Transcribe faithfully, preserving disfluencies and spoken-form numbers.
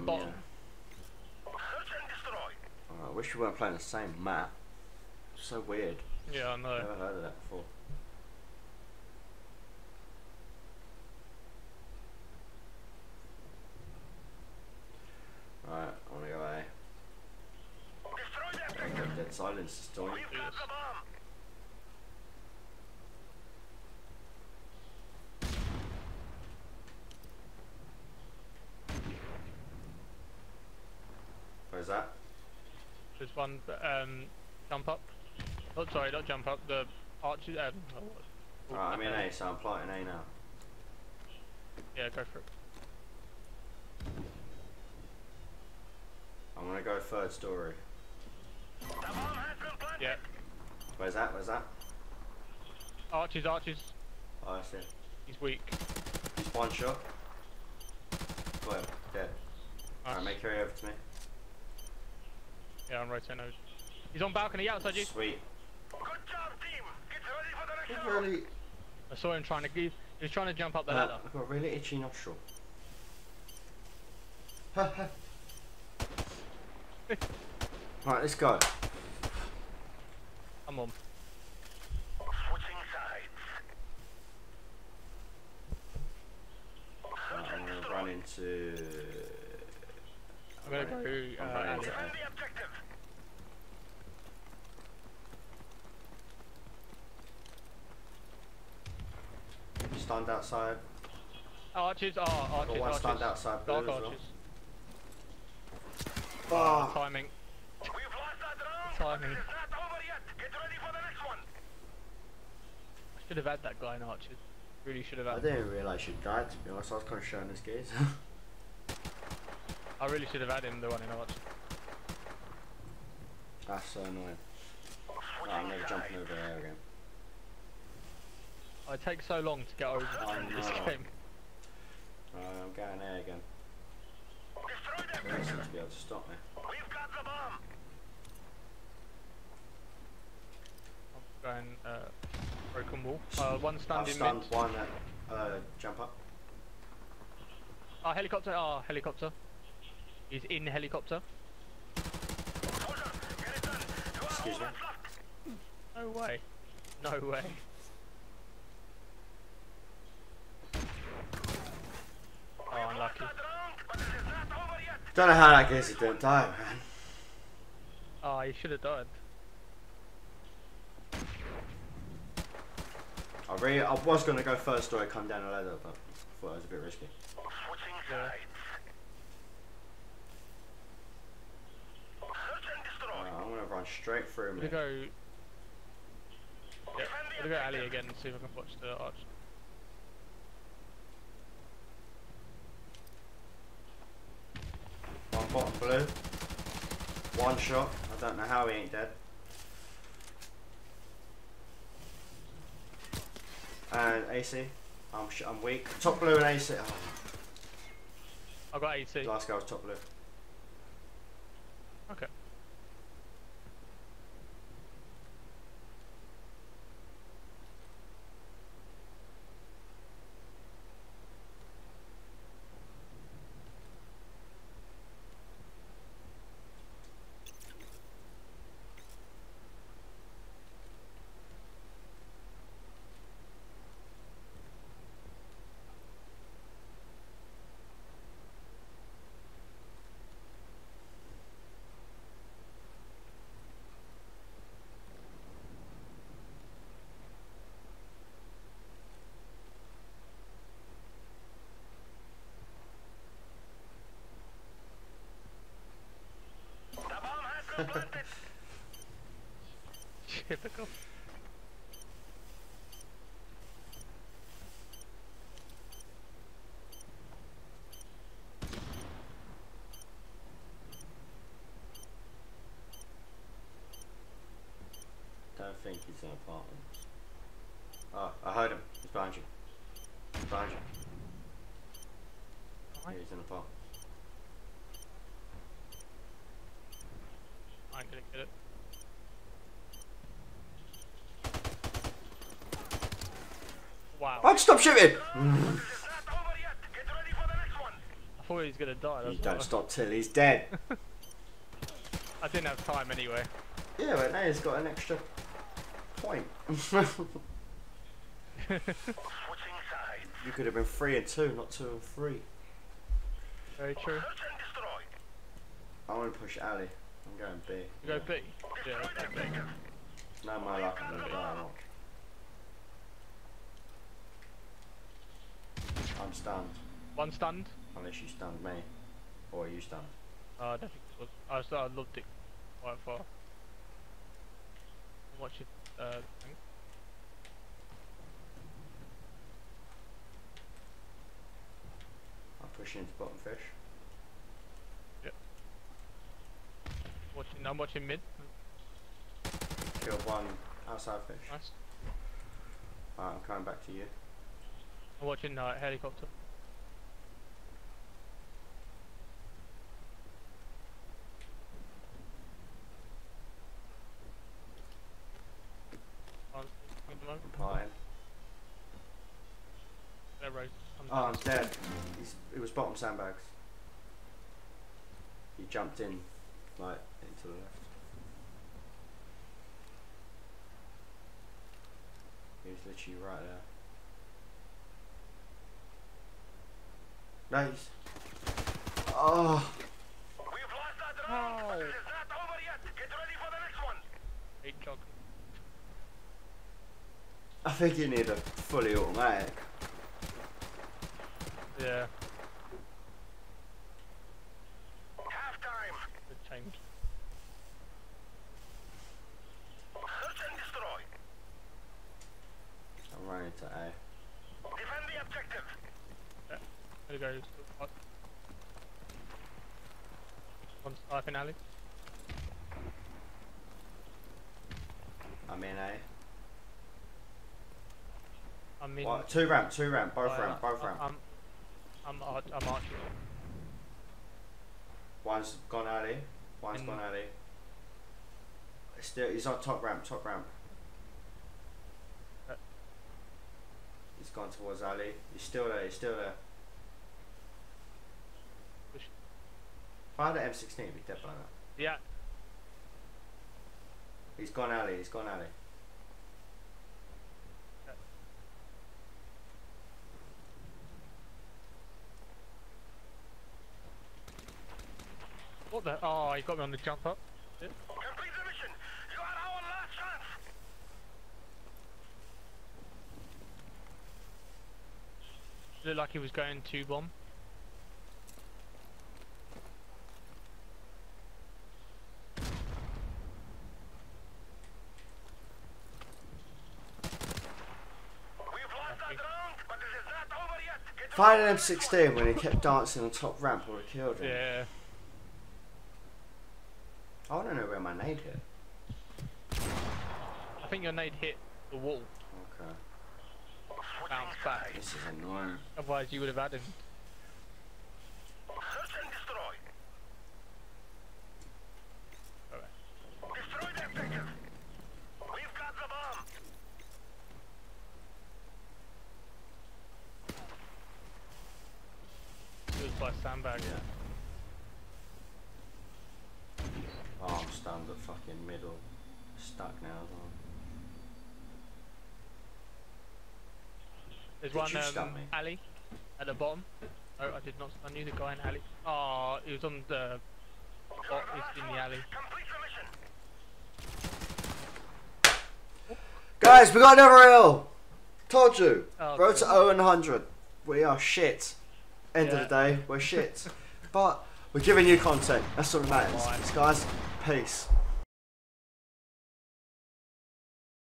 bottom, bottom. Yeah. Search and destroy. Oh, I wish we weren't playing the same map. So weird. Yeah, I know. Never heard of that before. Right, I wanna go A. Destroy the Okay, objective. dead silence is doing. We've got the bomb. Where's that? There's one, um, jump up. Oh, sorry, not jump up, the arches, um, oh, Right, I'm in uh, A, so I'm planting A now. Yeah, go for it. I'm gonna go third story. The bomb has been planted. Yeah. Where's that? Where's that? Arches, arches. Oh, I see it. He's weak. Just one shot. Boom, dead. Nice. Alright, make your way over to me. Yeah, I'm rotating over. He's on balcony outside you. Sweet. Good job, team. Get ready for the next I've round. really, I saw him trying to give. He was trying to jump up the uh, ladder. I've got a really itchy nostril. Right, let's go. I'm on. Switching sides. Right, Search I'm and gonna destroy. run into. I'm gonna go, I'm uh, running alley. into Defend A. the objective. Stand outside. Arches, oh, Got arches, one arches. stand outside blue Dark as well. arches. Ah. Timing. We've lost that round. Timing. It's not over yet. Get ready for the next one. I should have had that guy in arches. Really should have I had. didn't realise you died, to be honest. I was kind of showing this gaze. I really should have had him the one in arches. That's so annoying. Right, Switching I'm never sides. jumping over there again. I take so long to get over I this know. game. Right, I'm going there again. Destroy the They seem objective. to be able to stop me. We've got the bomb. I'm going, uh, broken wall. Uh, one I've standing stunned mid. one at uh, jump up. Oh, helicopter, oh, helicopter. He's in helicopter. Soldier, get it done. You are Excuse me. overflocked. No way. No way. Oh, unlucky. That round, but it is not over yet. Don't know how that gaze didn't die, man. Oh, he should have died. I really, I was gonna go first story, come down a ladder, but I thought it was a bit risky. Switching Yeah. sides. Search and destroy. Alright, I'm gonna run straight through I'm me. gonna go. Yeah, Defend I'm the gonna go alley objective. again and see if I can watch the arch. One bottom blue. One shot. I don't know how he ain't dead. And A C. I'm sh I'm weak. Top blue and A C. Oh, I got A C. last guy was top blue. Okay. The bomb has been planted. Typical. Don't think he's in apartments. Oh, I heard him. He's behind you. He's behind you. Yeah, he's in apartments. I ain't gonna get it. Wow. I'd stop shooting! But it is not over yet. Get ready for the next one. I thought he was gonna die. You That's don't what- stop till he's dead. I didn't have time anyway. Yeah, but now he's got an extra point. Switching sides. You could have been three and two, not two and three. Very true. Search and destroy. I want to push Ali. I'm going B. You go B. Yeah, Destroy the okay. objective. No, my luck, I'm gonna die. Not. I'm stunned. One stunned. Unless you stunned me. Or you stunned. Oh, I don't think it was. I was, I loved it quite far. I'm watching. Uh, thing. I'm pushing into bottom fish. Watching. I'm watching mid. Killed one outside fish. Nice. Alright, I'm coming back to you. I'm watching uh, helicopter. On- at the moment. I'm parting. They're right. I'm Oh, I'm dead. He's, it was bottom sandbags. He jumped in, like, into the left. He was literally right there. Nice. Oh, We've lost that round, but it is not over yet. Get ready for the next one. eight jog. I think you need a fully automatic. Yeah. Half time. Good change. Search and destroy. I'm running to A. Defend the objective. There goes. What? One sniping alley. I'm in A. I'm in. What? Two ramp, two ramp, both uh, ramp, both I'm, ramp. I'm, I'm, ar- I'm arching. One's gone alley, one's In- gone alley. Still, he's on top ramp, top ramp. Uh. He's gone towards alley. He's still there, he's still there. Push. If I had an M sixteen, he'd be dead by now. Yeah. He's gone alley, he's gone alley. What the? Oh, he got me on the jump up. Complete the mission. You are our last chance. Looked like he was going to bomb. We've lost that round, but it is not over yet. Get If I had an M sixteen when he kept dancing on top ramp, I would have killed him. Yeah. I want to know where my nade hit. I think your nade hit the wall, Okay. bounced back. This is annoying. Otherwise, you would have had him. Search and destroy. Alright. Destroy the objective. We've got the bomb. It was by sandbag. Yeah. Oh, I'm stunned at fucking middle. Stuck now as well. There's Did one you stun um, me? alley at the bottom. Oh, I did not stun you. The guy in alley. Oh, he was on the. Oh, he's in the alley. Complete the mission. Guys, we got another L! Told you! Oh, Road to good. zero and one hundred. We are shit. End Yeah. of the day, we're shit. But we're giving you content. That's all that matters. Alright. Guys, peace.